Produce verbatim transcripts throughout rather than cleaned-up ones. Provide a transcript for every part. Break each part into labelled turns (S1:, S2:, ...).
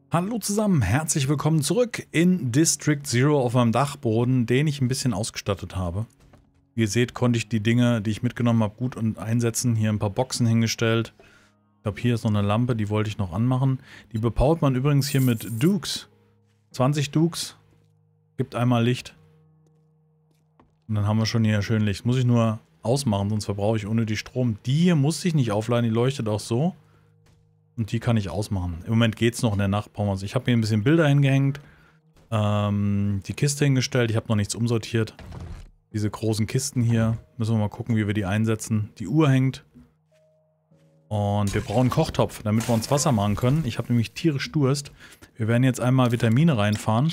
S1: Hallo zusammen, herzlich willkommen zurück in District Zero auf meinem Dachboden, den ich ein bisschen ausgestattet habe. Wie ihr seht, konnte ich die Dinge, die ich mitgenommen habe, gut und einsetzen. Hier ein paar Boxen hingestellt. Ich glaube, hier ist noch eine Lampe, die wollte ich noch anmachen. Die bepowert man übrigens hier mit Dukes. zwanzig Dukes. Gibt einmal Licht. Und dann haben wir schon hier schön Licht. Muss ich nur ausmachen, sonst verbrauche ich unnötig Strom. Die hier muss ich nicht aufladen, die leuchtet auch so. Und die kann ich ausmachen. Im Moment geht es noch in der Nacht. Ich habe hier ein bisschen Bilder hingehängt. Ähm, die Kiste hingestellt. Ich habe noch nichts umsortiert. Diese großen Kisten hier. Müssen wir mal gucken, wie wir die einsetzen. Die Uhr hängt. Und wir brauchen einen Kochtopf, damit wir uns Wasser machen können. Ich habe nämlich tierisch Durst. Wir werden jetzt einmal Vitamine reinfahren.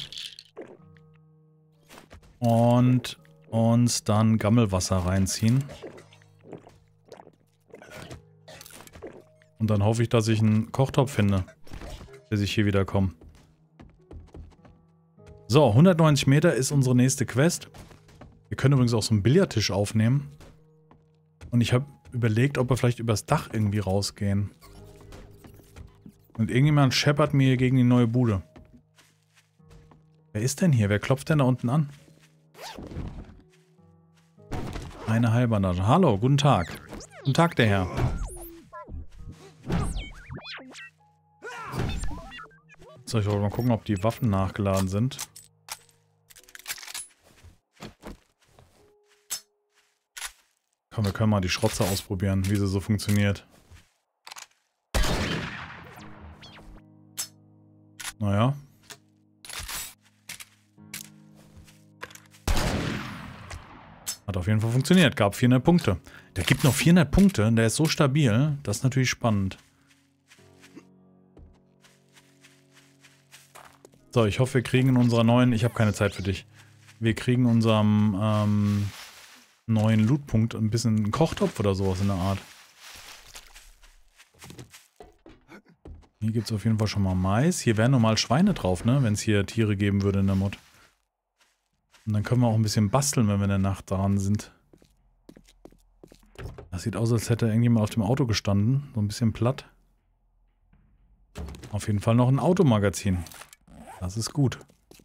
S1: Und uns dann Gammelwasser reinziehen. Und dann hoffe ich, dass ich einen Kochtopf finde, bis ich hier wieder komme. So, hundertneunzig Meter ist unsere nächste Quest. Wir können übrigens auch so einen Billardtisch aufnehmen. Und ich habe überlegt, ob wir vielleicht übers Dach irgendwie rausgehen. Und irgendjemand scheppert mir hier gegen die neue Bude. Wer ist denn hier? Wer klopft denn da unten an? Eine Heilbandage. Hallo, guten Tag. Guten Tag, der Herr. So, ich wollte mal gucken, ob die Waffen nachgeladen sind. Komm, wir können mal die Schrotze ausprobieren, wie sie so funktioniert. Naja. Hat auf jeden Fall funktioniert. Gab vierhundert Punkte. Der gibt noch vierhundert Punkte. Der ist so stabil. Das ist natürlich spannend. So, ich hoffe, wir kriegen in unserer neuen... Ich habe keine Zeit für dich. Wir kriegen in unserem ähm, neuen Lootpunkt ein bisschen einen Kochtopf oder sowas in der Art. Hier gibt es auf jeden Fall schon mal Mais. Hier wären normal Schweine drauf, ne? Wenn es hier Tiere geben würde in der Mod. Und dann können wir auch ein bisschen basteln, wenn wir in der Nacht dran sind. Das sieht aus, als hätte irgendjemand auf dem Auto gestanden. So ein bisschen platt. Auf jeden Fall noch ein Automagazin. Das ist gut.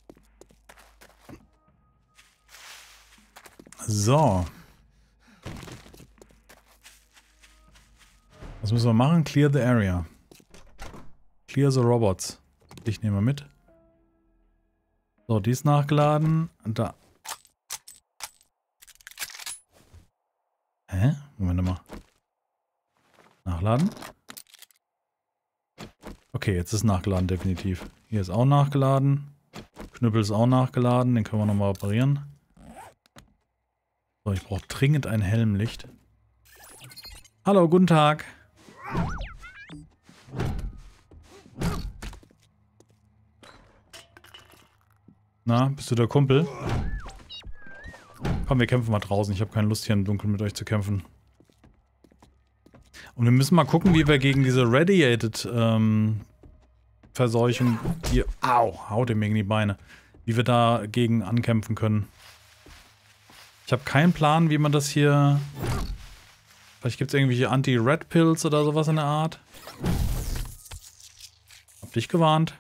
S1: So. Was müssen wir machen? Clear the area. Clear the robots. Ich nehme mit. So, die ist nachgeladen. Und da. Hä? Moment mal. Nachladen? Okay, jetzt ist nachgeladen, definitiv. Hier ist auch nachgeladen. Knüppel ist auch nachgeladen. Den können wir nochmal reparieren. So, ich brauche dringend ein Helmlicht. Hallo, guten Tag. Na, bist du der Kumpel? Komm, wir kämpfen mal draußen. Ich habe keine Lust, hier im Dunkeln mit euch zu kämpfen. Und wir müssen mal gucken, wie wir gegen diese Radiated ähm, Verseuchung hier... Au, haut ihm gegen die Beine. Wie wir dagegen ankämpfen können. Ich habe keinen Plan, wie man das hier... Vielleicht gibt es irgendwelche Anti-Red Pills oder sowas in der Art. Hab dich gewarnt.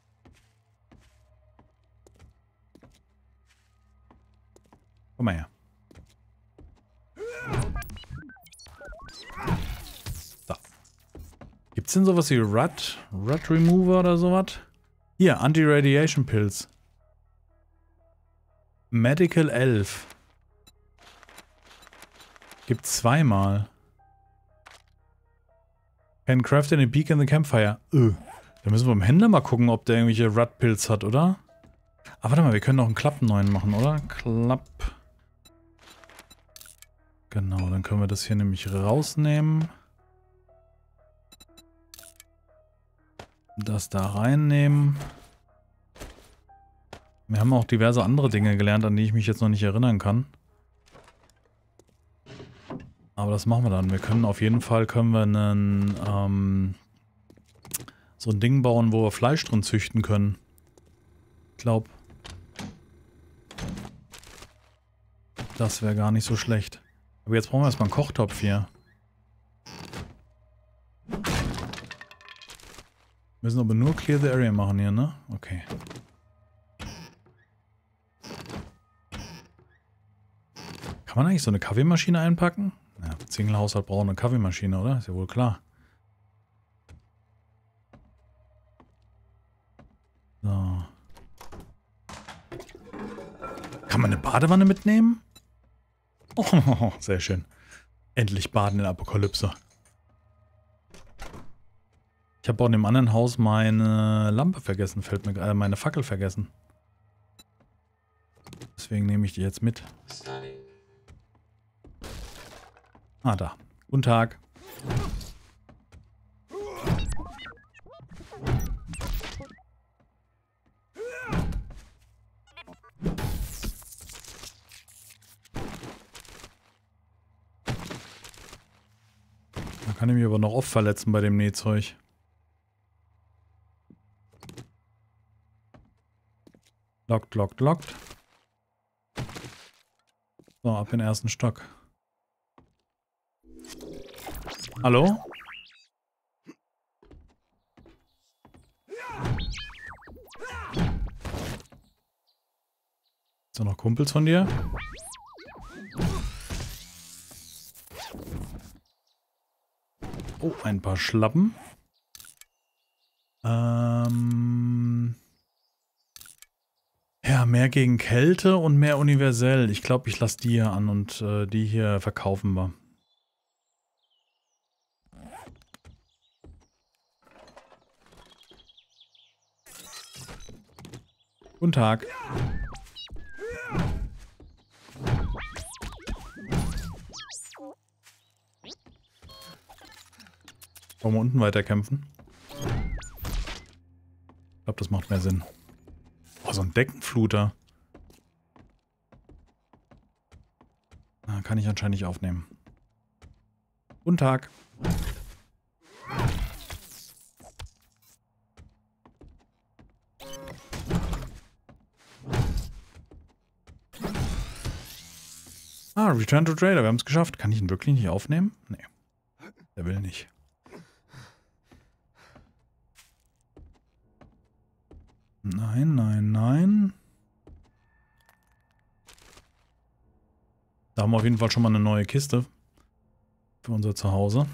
S1: Komm mal her. So. Gibt's denn sowas wie Rat, Rat Remover oder sowas? Hier, Anti-Radiation Pills. Medical elf. Gibt's zweimal. Can craft in a beak in the campfire. Öh. Da müssen wir beim Händler mal gucken, ob der irgendwelche Rat Pills hat, oder? Aber warte mal, wir können noch einen Klappen neuen machen, oder? Klapp. Genau, dann können wir das hier nämlich rausnehmen. Das da reinnehmen. Wir haben auch diverse andere Dinge gelernt, an die ich mich jetzt noch nicht erinnern kann. Aber das machen wir dann. Wir können auf jeden Fall können wir einen, ähm, so ein Ding bauen, wo wir Fleisch drin züchten können. Ich glaube, das wäre gar nicht so schlecht. Aber jetzt brauchen wir erstmal einen Kochtopf hier. müssen aber nur Clear the Area machen hier, ne? Okay. Kann man eigentlich so eine Kaffeemaschine einpacken? Ja, Single-Haushalt braucht eine Kaffeemaschine, oder? Ist ja wohl klar. So. Kann man eine Badewanne mitnehmen? Oh, sehr schön. Endlich baden in der Apokalypse. Ich habe auch in dem anderen Haus meine Lampe vergessen, fällt mir äh, meine Fackel vergessen. Deswegen nehme ich die jetzt mit. Ah, da. Guten Tag. Da kann ich mich aber noch oft verletzen bei dem Nähzeug. Lockt, lockt, lockt. So, ab in den ersten Stock. Hallo? Ist da noch Kumpels von dir? Oh, ein paar Schlappen. Ähm... Ja, mehr gegen Kälte und mehr universell. Ich glaube, ich lasse die hier an und äh, die hier verkaufen wir. Guten Tag. Wollen wir unten weiterkämpfen? Ich glaube, das macht mehr Sinn. Oh, so ein Deckenfluter. Na, kann ich anscheinend nicht aufnehmen. Guten Tag. Ah, Return to Trader. Wir haben es geschafft. Kann ich ihn wirklich nicht aufnehmen? Nee. Der will nicht. Nein, nein, nein. Da haben wir auf jeden Fall schon mal eine neue Kiste. Für unser Zuhause.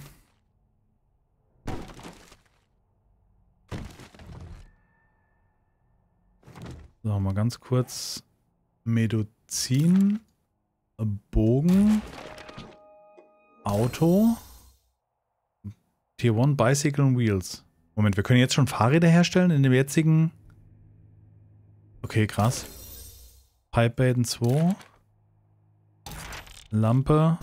S1: So, mal ganz kurz. Medizin. Bogen. Auto. Tier eins Bicycle und Wheels. Moment, wir können jetzt schon Fahrräder herstellen in dem jetzigen... Okay, krass. Pipebaden zwei. Lampe.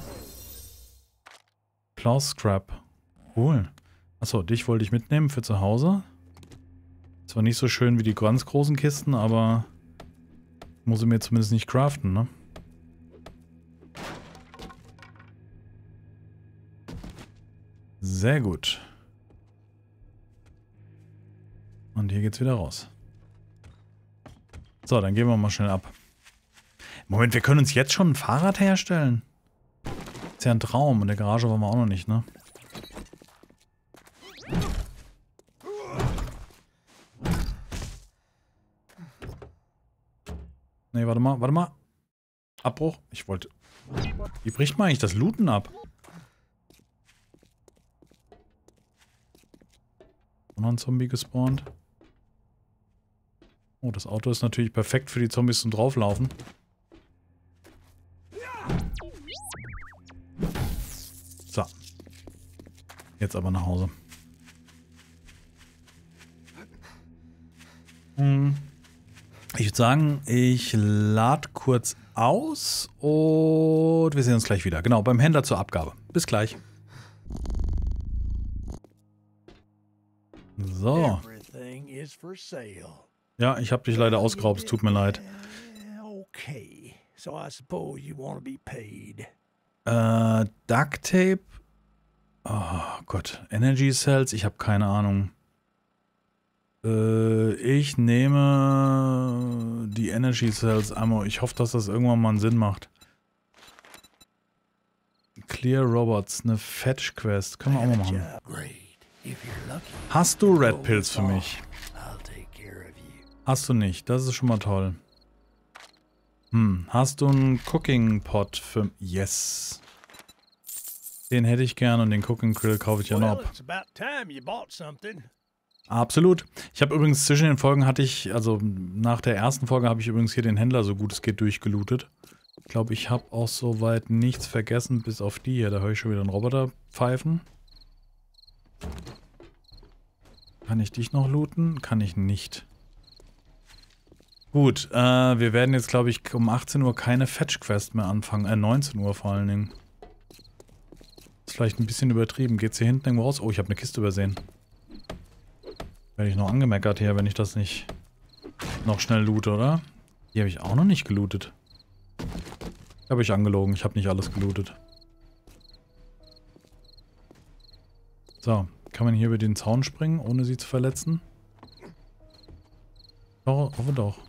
S1: Plow Scrap. Cool. Achso, dich wollte ich mitnehmen für zu Hause. Zwar nicht so schön wie die ganz großen Kisten, aber muss ich mir zumindest nicht craften, ne? Sehr gut. Und hier geht's wieder raus. So, dann gehen wir mal schnell ab. Moment, wir können uns jetzt schon ein Fahrrad herstellen. Ist ja ein Traum. In der Garage waren wir auch noch nicht, ne? Ne, warte mal, warte mal. Abbruch. Ich wollte... Wie bricht man eigentlich das Looten ab? Noch ein Zombie gespawnt. Oh, das Auto ist natürlich perfekt für die Zombies zum Drauflaufen. So. Jetzt aber nach Hause. Hm. Ich würde sagen, ich lade kurz aus und wir sehen uns gleich wieder. Genau, beim Händler zur Abgabe. Bis gleich. So. Ja, ich habe dich leider ausgeraubt, es tut mir leid. Äh, Duct Tape. Oh Gott, Energy Cells, ich habe keine Ahnung. Äh, ich nehme die Energy Cells Ammo. Ich hoffe, dass das irgendwann mal einen Sinn macht. Clear Robots, eine Fetch Quest. Können wir auch mal machen. Hast du Red Pills für mich? Hast du nicht. Das ist schon mal toll. Hm, hast du einen Cooking Pot für... Yes. Den hätte ich gern und den Cooking Grill kaufe ich ja noch ab. Absolut. Ich habe übrigens zwischen den Folgen hatte ich, also nach der ersten Folge habe ich übrigens hier den Händler so gut es geht durchgelootet. Ich glaube, ich habe auch soweit nichts vergessen, bis auf die hier. Da höre ich schon wieder einen Roboter pfeifen. Kann ich dich noch looten? Kann ich nicht. Gut, äh, wir werden jetzt, glaube ich, um achtzehn Uhr keine Fetch-Quest mehr anfangen. Äh, neunzehn Uhr vor allen Dingen. Ist vielleicht ein bisschen übertrieben. Geht's hier hinten irgendwo raus? Oh, ich habe eine Kiste übersehen. Werde ich noch angemeckert hier, wenn ich das nicht noch schnell loote, oder? Die habe ich auch noch nicht gelootet. Habe ich angelogen. Ich habe nicht alles gelootet. So, kann man hier über den Zaun springen, ohne sie zu verletzen? Doch, hoffe doch.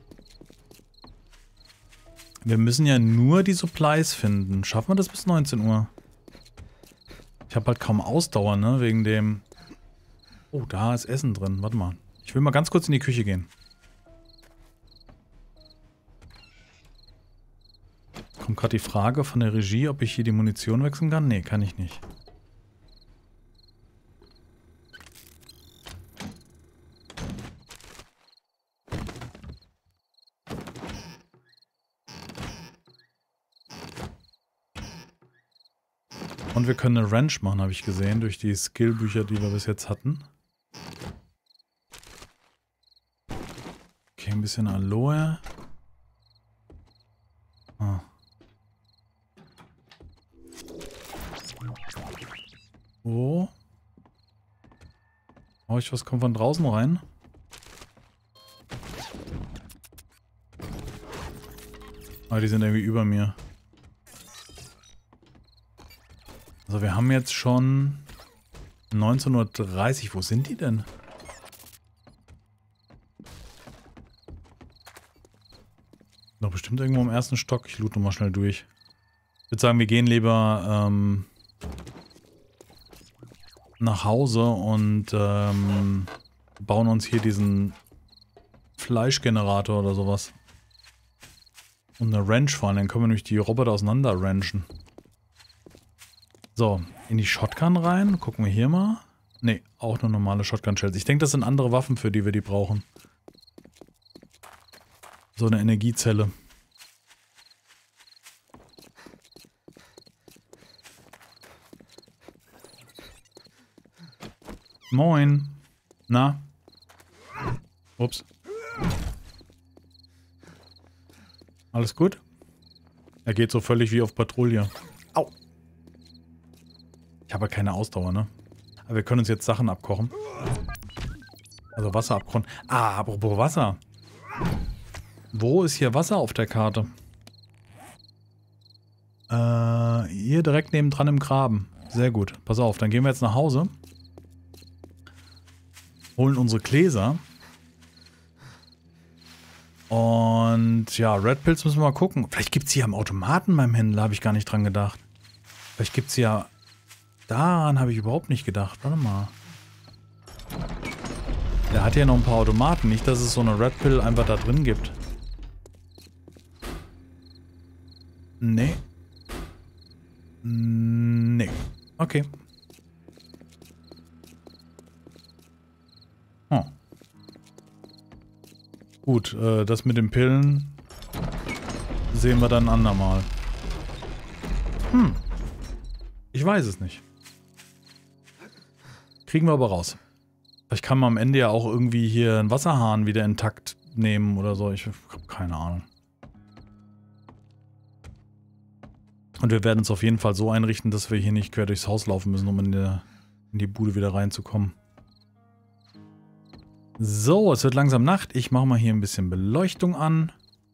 S1: Wir müssen ja nur die Supplies finden. Schaffen wir das bis neunzehn Uhr? Ich habe halt kaum Ausdauer, ne? Wegen dem... Oh, da ist Essen drin. Warte mal. Ich will mal ganz kurz in die Küche gehen. Kommt gerade die Frage von der Regie, ob ich hier die Munition wechseln kann? Nee, kann ich nicht. Und wir können eine Wrench machen, habe ich gesehen, durch die Skillbücher, die wir bis jetzt hatten. Okay, ein bisschen Aloe. Ah. Oh. Oh, ich was kommt von draußen rein? Ah, die sind irgendwie über mir. Also wir haben jetzt schon neunzehn Uhr dreißig. Wo sind die denn? Noch bestimmt irgendwo im ersten Stock. Ich loote mal schnell durch. Ich würde sagen, wir gehen lieber ähm, nach Hause und ähm, bauen uns hier diesen Fleischgenerator oder sowas. Und eine Wrench fahren. Dann können wir nämlich die Roboter auseinander wrenchen. So, in die Shotgun rein. Gucken wir hier mal. Ne, auch nur normale Shotgun-Shells. Ich denke, das sind andere Waffen, für die wir die brauchen. So eine Energiezelle. Moin. Na? Ups. Alles gut? Er geht so völlig wie auf Patrouille. Au. Ich habe keine Ausdauer, ne? Aber wir können uns jetzt Sachen abkochen. Also Wasser abkochen. Ah, apropos Wasser. Wo ist hier Wasser auf der Karte? Äh, hier direkt nebendran im Graben. Sehr gut. Pass auf, dann gehen wir jetzt nach Hause. Holen unsere Gläser. Und ja, Red Pills müssen wir mal gucken. Vielleicht gibt es hier am Automaten beim Händler, habe ich gar nicht dran gedacht. Vielleicht gibt es ja... Daran habe ich überhaupt nicht gedacht. Warte mal. Der hat ja noch ein paar Automaten. Nicht, dass es so eine Red Pill einfach da drin gibt. Nee. Nee. Okay. Oh. Gut, äh, das mit den Pillen sehen wir dann ein andermal. Hm. Ich weiß es nicht. Kriegen wir aber raus. Vielleicht kann man am Ende ja auch irgendwie hier einen Wasserhahn wieder intakt nehmen oder so. Ich habe keine Ahnung. Und wir werden uns auf jeden Fall so einrichten, dass wir hier nicht quer durchs Haus laufen müssen, um in, der, in die Bude wieder reinzukommen. So, es wird langsam Nacht. Ich mache mal hier ein bisschen Beleuchtung an.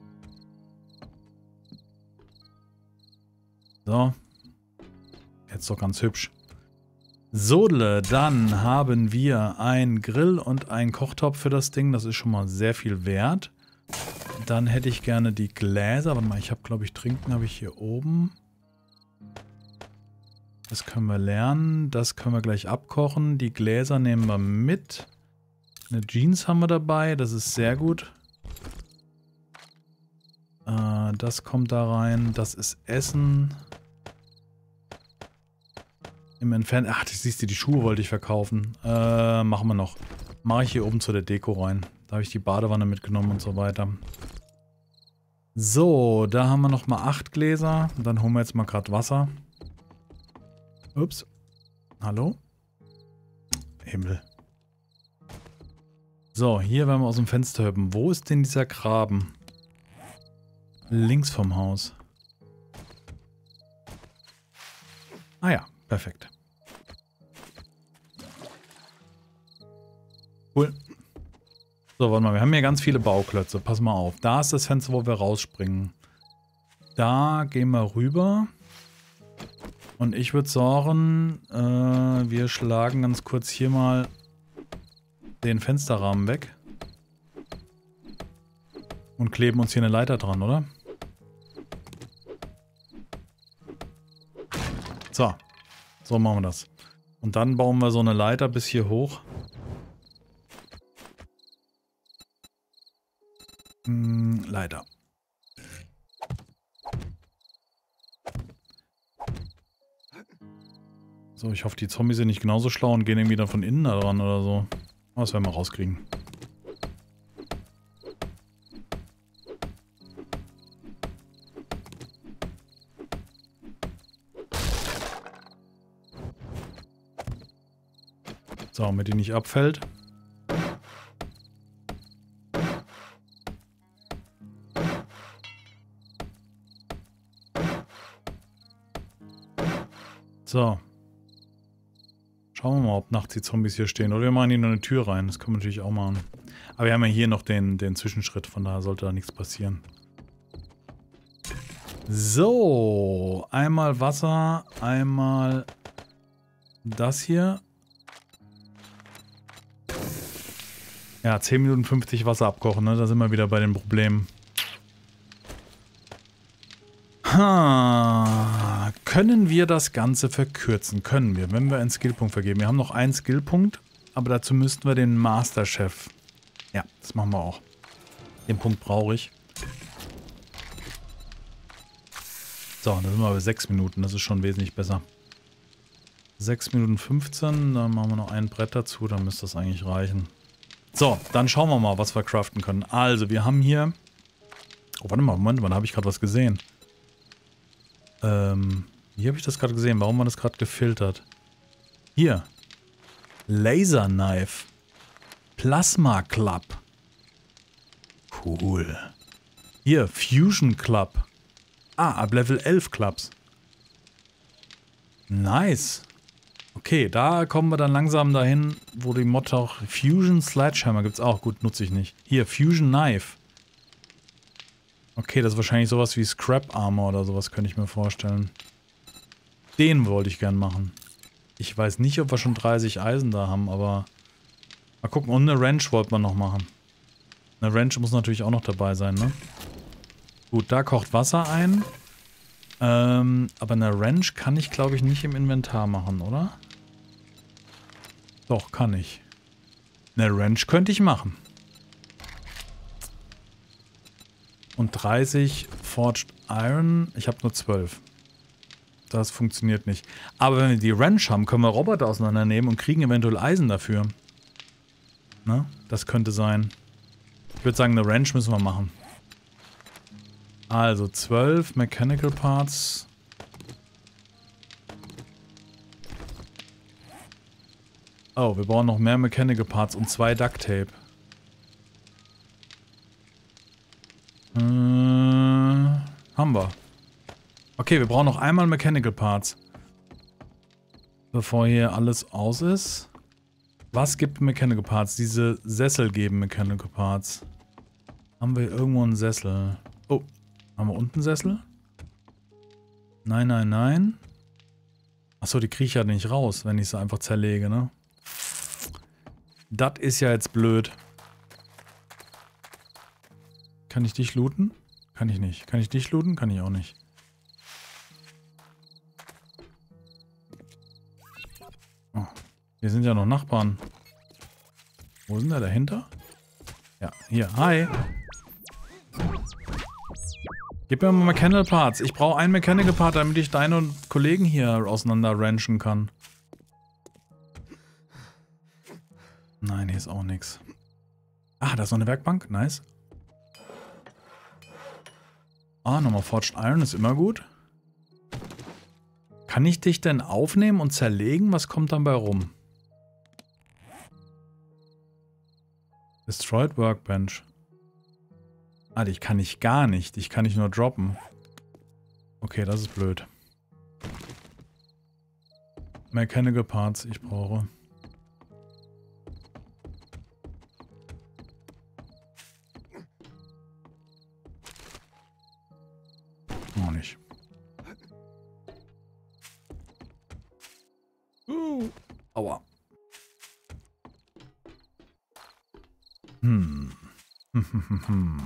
S1: So. Jetzt doch ganz hübsch. Sodle, dann haben wir einen Grill und einen Kochtopf für das Ding. Das ist schon mal sehr viel wert. Dann hätte ich gerne die Gläser. Warte mal, ich habe, glaube ich, Trinken habe ich hier oben. Das können wir lernen. Das können wir gleich abkochen. Die Gläser nehmen wir mit. Eine Jeans haben wir dabei. Das ist sehr gut. Äh, das kommt da rein. Das ist Essen. Im Entfernen. Ach, das siehst du, die Schuhe wollte ich verkaufen. Äh, machen wir noch. Mache ich hier oben zu der Deko rein. Da habe ich die Badewanne mitgenommen und so weiter. So, da haben wir nochmal acht Gläser. Und dann holen wir jetzt mal gerade Wasser. Ups. Hallo? Himmel. So, hier werden wir aus dem Fenster hüppen. Wo ist denn dieser Graben? Links vom Haus. Ah ja, perfekt. Cool. So, warte mal, wir haben hier ganz viele Bauklötze. Pass mal auf. Da ist das Fenster, wo wir rausspringen. Da gehen wir rüber. Und ich würde sagen, äh, wir schlagen ganz kurz hier mal den Fensterrahmen weg. Und kleben uns hier eine Leiter dran, oder? So. So machen wir das. Und dann bauen wir so eine Leiter bis hier hoch. Hm, Leiter. So, ich hoffe, die Zombies sind nicht genauso schlau und gehen irgendwie dann von innen da dran oder so. Aber das werden wir rauskriegen. So, damit die nicht abfällt. So. Schauen wir mal, ob nachts die Zombies hier stehen. Oder wir machen hier nur eine Tür rein. Das können wir natürlich auch machen. Aber wir haben ja hier noch den, den Zwischenschritt. Von daher sollte da nichts passieren. So. Einmal Wasser. Einmal das hier. Ja, zehn Minuten fünfzig Wasser abkochen. Ne? Da sind wir wieder bei den Problemen. Ha, können wir das Ganze verkürzen? Können wir, wenn wir einen Skillpunkt vergeben. Wir haben noch einen Skillpunkt, aber dazu müssten wir den Masterchef. Ja, das machen wir auch. Den Punkt brauche ich. So, dann sind wir bei sechs Minuten. Das ist schon wesentlich besser. sechs Minuten fünfzehn, dann machen wir noch ein Brett dazu, dann müsste das eigentlich reichen. So, dann schauen wir mal, was wir craften können. Also, wir haben hier... Oh, warte mal, Moment, wann habe ich gerade was gesehen? Ähm, hier habe ich das gerade gesehen. Warum war das gerade gefiltert? Hier. Laser Knife. Plasma Club. Cool. Hier, Fusion Club. Ah, ab Level elf Clubs. Nice. Okay, da kommen wir dann langsam dahin, wo die Mod auch... Fusion Sledgehammer gibt es auch. Gut, nutze ich nicht. Hier, Fusion Knife. Okay, das ist wahrscheinlich sowas wie Scrap Armor oder sowas, könnte ich mir vorstellen. Den wollte ich gern machen. Ich weiß nicht, ob wir schon dreißig Eisen da haben, aber... Mal gucken, und eine Wrench wollten wir noch machen. Eine Wrench muss natürlich auch noch dabei sein, ne? Gut, da kocht Wasser ein. Ähm, aber eine Wrench kann ich, glaube ich, nicht im Inventar machen, oder? Doch, kann ich. Eine Wrench könnte ich machen. Und dreißig Forged Iron. Ich habe nur zwölf. Das funktioniert nicht. Aber wenn wir die Wrench haben, können wir Roboter auseinandernehmen und kriegen eventuell Eisen dafür. Ne? Das könnte sein. Ich würde sagen, eine Wrench müssen wir machen. Also zwölf Mechanical Parts. Oh, wir brauchen noch mehr Mechanical Parts und zwei Duct Tape. Äh, haben wir. Okay, wir brauchen noch einmal Mechanical Parts. Bevor hier alles aus ist. Was gibt Mechanical Parts? Diese Sessel geben Mechanical Parts. Haben wir irgendwo einen Sessel? Oh, haben wir unten einen Sessel? Nein, nein, nein. Achso, die kriege ich ja nicht raus, wenn ich sie einfach zerlege, ne? Das ist ja jetzt blöd. Kann ich dich looten? Kann ich nicht. Kann ich dich looten? Kann ich auch nicht. Wir sind ja noch Nachbarn. Wo sind der dahinter? Ja, hier. Hi. Gib mir mal Mechanical Parts. Ich brauche einen Mechanical Part, damit ich deine Kollegen hier auseinander ranchen kann. Nein, hier ist auch nichts. Ah, da ist noch eine Werkbank. Nice. Ah, nochmal Forged Iron ist immer gut. Kann ich dich denn aufnehmen und zerlegen? Was kommt dann bei rum? Destroyed Workbench. Ah, die kann ich gar nicht. Ich kann nicht nur droppen. Okay, das ist blöd. Mechanical Parts, ich brauche. Noch nicht. Uh, aua. Hm. Hm, hm, hm, hm.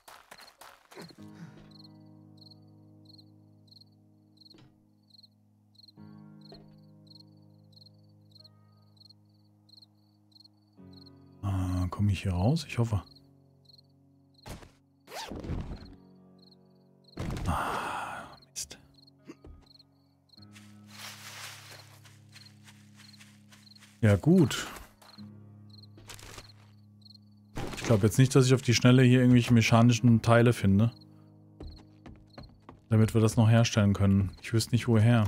S1: Ah, komme ich hier raus? Ich hoffe. Ah, Mist. Ja, gut. Ich glaube jetzt nicht, dass ich auf die Schnelle hier irgendwelche mechanischen Teile finde. Damit wir das noch herstellen können. Ich wüsste nicht, woher.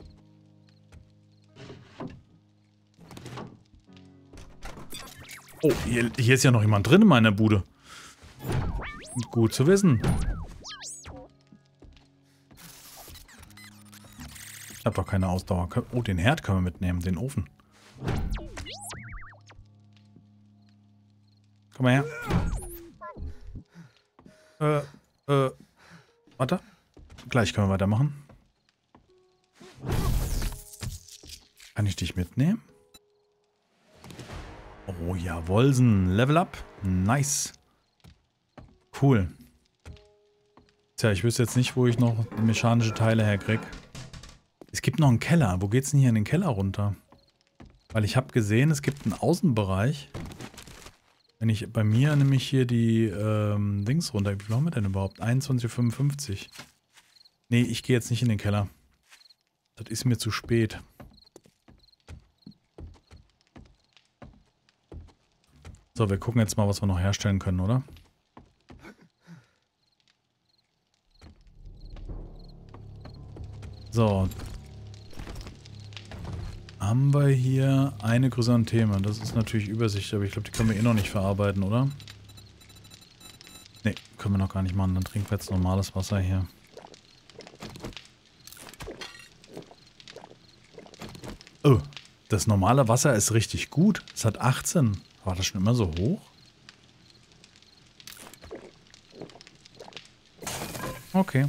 S1: Oh, hier, hier ist ja noch jemand drin in meiner Bude. Gut zu wissen. Ich habe doch keine Ausdauer. Oh, den Herd können wir mitnehmen, den Ofen. Komm mal her. Äh, äh, warte. Gleich können wir weitermachen. Kann ich dich mitnehmen? Oh ja, Wolsen. Level up. Nice. Cool. Tja, ich wüsste jetzt nicht, wo ich noch mechanische Teile herkriege. Es gibt noch einen Keller. Wo geht's denn hier in den Keller runter? Weil ich habe gesehen, es gibt einen Außenbereich. Wenn ich bei mir nämlich hier die ähm, Dings runter... Wie viel haben wir denn überhaupt? einundzwanzig Uhr fünfundfünfzig. Nee, ich gehe jetzt nicht in den Keller. Das ist mir zu spät. So, wir gucken jetzt mal, was wir noch herstellen können, oder? So. Haben wir hier eine Chrysantheme. Das ist natürlich Übersicht, aber ich glaube, die können wir eh noch nicht verarbeiten, oder? Ne, können wir noch gar nicht machen. Dann trinken wir jetzt normales Wasser hier. Oh, das normale Wasser ist richtig gut. Es hat achtzehn. War das schon immer so hoch? Okay.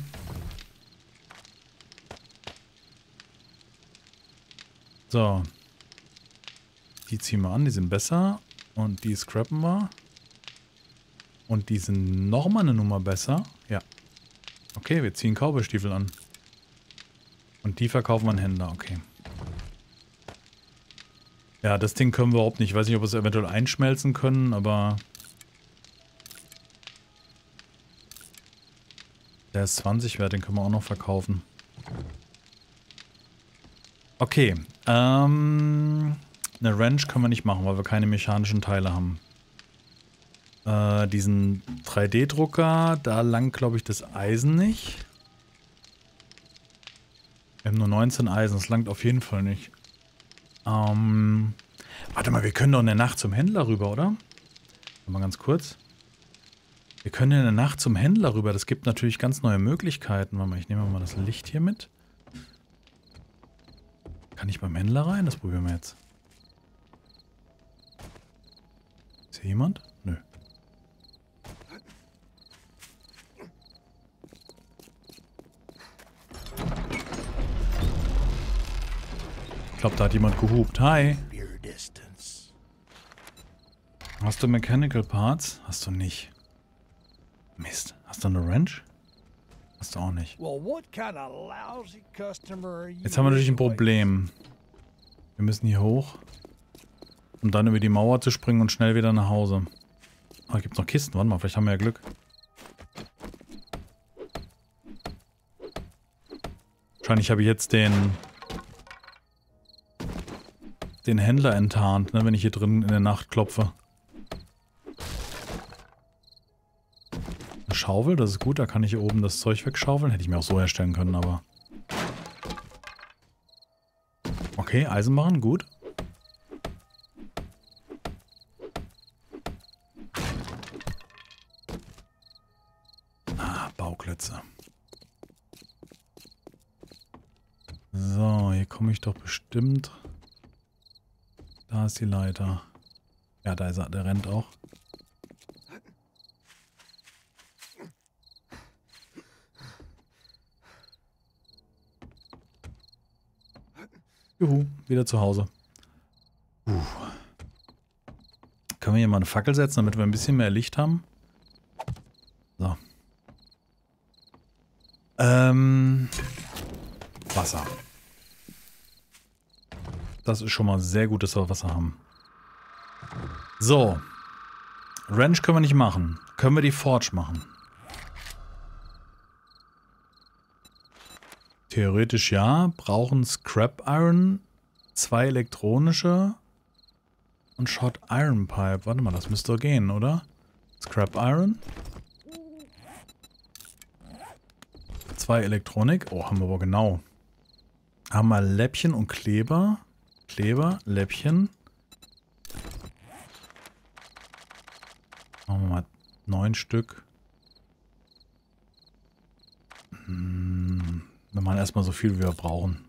S1: So. Die ziehen wir an, die sind besser. Und die scrappen wir. Und die sind nochmal eine Nummer besser. Ja. Okay, wir ziehen Cowboystiefel an. Und die verkaufen wir an Händler, okay. Ja, das Ding können wir überhaupt nicht. Ich weiß nicht, ob wir es eventuell einschmelzen können, aber... Der ist zwanzig wert, den können wir auch noch verkaufen. Okay, ähm... eine Wrench können wir nicht machen, weil wir keine mechanischen Teile haben. Äh, diesen drei D Drucker, da langt, glaube ich, das Eisen nicht. Wir haben nur neunzehn Eisen, das langt auf jeden Fall nicht. Ähm, warte mal, wir können doch in der Nacht zum Händler rüber, oder? Mal ganz kurz. Wir können in der Nacht zum Händler rüber, das gibt natürlich ganz neue Möglichkeiten. Warte mal, ich nehme mal das Licht hier mit. Kann ich beim Händler rein? Das probieren wir jetzt. Ist hier jemand? Nö. Ich glaube, da hat jemand gehupt. Hi. Hast du Mechanical Parts? Hast du nicht. Mist. Hast du eine Wrench? Hast du auch nicht. Jetzt haben wir natürlich ein Problem. Wir müssen hier hoch. Um dann über die Mauer zu springen und schnell wieder nach Hause. Ah, oh, gibt es noch Kisten? Warte mal, vielleicht haben wir ja Glück. Wahrscheinlich habe ich jetzt den den Händler enttarnt, ne, wenn ich hier drin in der Nacht klopfe. Eine Schaufel, das ist gut, da kann ich hier oben das Zeug wegschaufeln. Hätte ich mir auch so herstellen können, aber... Okay, Eisenbarren, gut. Ah, Bauklötze. So, hier komme ich doch bestimmt... Da ist die Leiter. Ja, da ist er, der rennt auch. Juhu, wieder zu Hause. Uh. Können wir hier mal eine Fackel setzen, damit wir ein bisschen mehr Licht haben? So. Ähm. Wasser. Das ist schon mal sehr gut, dass wir Wasser haben. So. Wrench können wir nicht machen. Können wir die Forge machen? Theoretisch ja. Brauchen Scrap Iron, zwei elektronische und Short Iron Pipe. Warte mal, das müsste doch gehen, oder? Scrap Iron. Zwei Elektronik. Oh, haben wir aber genau. Haben wir Läppchen und Kleber. Kleber, Läppchen. Machen wir mal neun Stück. Hm, wir machen erstmal so viel, wie wir brauchen.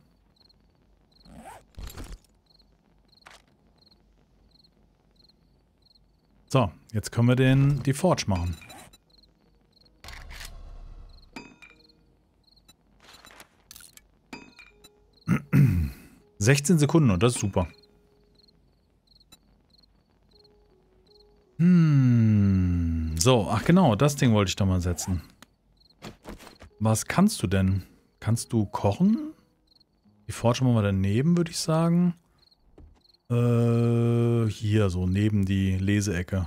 S1: So, jetzt können wir den, die Forge machen. sechzehn Sekunden und das ist super. Hm. So, ach genau, das Ding wollte ich da mal setzen. Was kannst du denn? Kannst du kochen? Die Forge machen wir daneben, würde ich sagen. Äh, hier, so neben die Leseecke.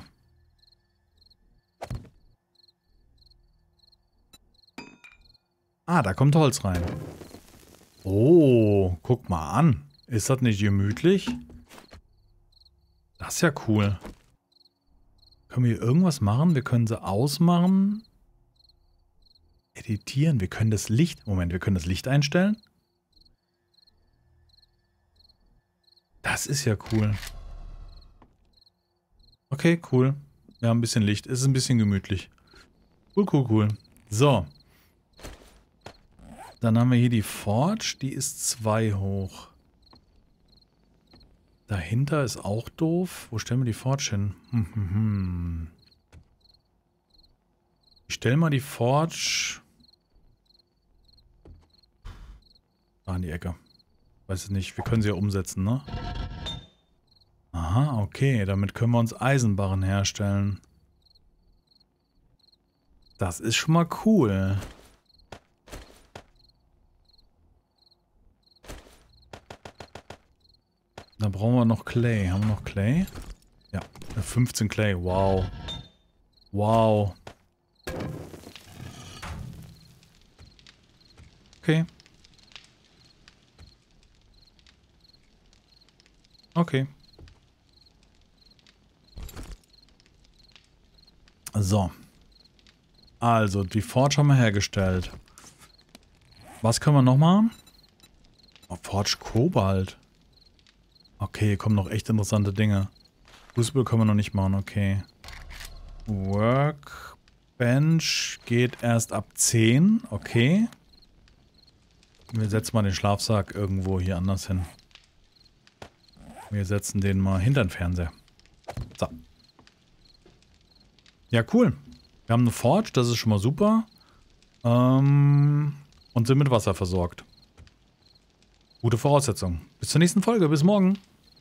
S1: Ah, da kommt Holz rein. Oh, guck mal an. Ist das nicht gemütlich? Das ist ja cool. Können wir hier irgendwas machen? Wir können sie ausmachen. Editieren. Wir können das Licht... Moment, wir können das Licht einstellen. Das ist ja cool. Okay, cool. Wir haben ein bisschen Licht. Es ist ein bisschen gemütlich. Cool, cool, cool. So. Dann haben wir hier die Forge. Die ist zwei hoch. Dahinter ist auch doof. Wo stellen wir die Forge hin? Hm, hm, hm. Ich stelle mal die Forge da in die Ecke. Weiß ich nicht. Wir können sie ja umsetzen, ne? Aha, okay. Damit können wir uns Eisenbarren herstellen. Das ist schon mal cool. Da brauchen wir noch Clay. Haben wir noch Clay? Ja, fünfzehn Clay. Wow. Wow. Okay. Okay. So. Also, die Forge haben wir hergestellt. Was können wir noch machen? Oh, Forge Kobalt. Okay, hier kommen noch echt interessante Dinge. Fußball können wir noch nicht machen, okay. Workbench geht erst ab zehn, okay. Wir setzen mal den Schlafsack irgendwo hier anders hin. Wir setzen den mal hinter den Fernseher. So. Ja, cool. Wir haben eine Forge, das ist schon mal super. Ähm, und sind mit Wasser versorgt. Gute Voraussetzung. Bis zur nächsten Folge. Bis morgen.